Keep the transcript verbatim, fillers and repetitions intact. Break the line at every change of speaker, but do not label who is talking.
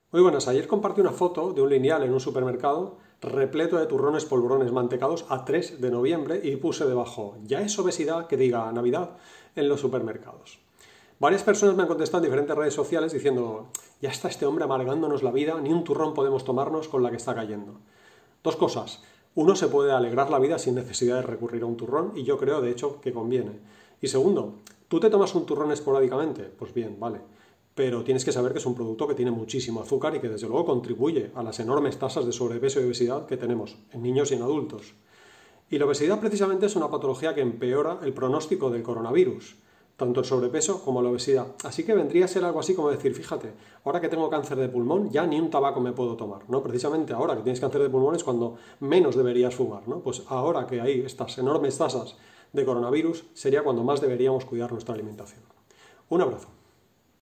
Muy buenas, ayer compartí una foto de un lineal en un supermercado repleto de turrones polvorones mantecados a tres de noviembre y puse debajo, ya es obesidad que diga Navidad en los supermercados. Varias personas me han contestado en diferentes redes sociales diciendo, ya está este hombre amargándonos la vida, ni un turrón podemos tomarnos con la que está cayendo. Dos cosas, uno, se puede alegrar la vida sin necesidad de recurrir a un turrón y yo creo de hecho que conviene. Y segundo, ¿tú te tomas un turrón esporádicamente? Pues bien, vale. Pero tienes que saber que es un producto que tiene muchísimo azúcar y que desde luego contribuye a las enormes tasas de sobrepeso y obesidad que tenemos en niños y en adultos. Y la obesidad precisamente es una patología que empeora el pronóstico del coronavirus, tanto el sobrepeso como la obesidad. Así que vendría a ser algo así como decir, fíjate, ahora que tengo cáncer de pulmón ya ni un tabaco me puedo tomar, ¿no? Precisamente ahora que tienes cáncer de pulmón es cuando menos deberías fumar, ¿no? Pues ahora que hay estas enormes tasas de coronavirus sería cuando más deberíamos cuidar nuestra alimentación. Un abrazo.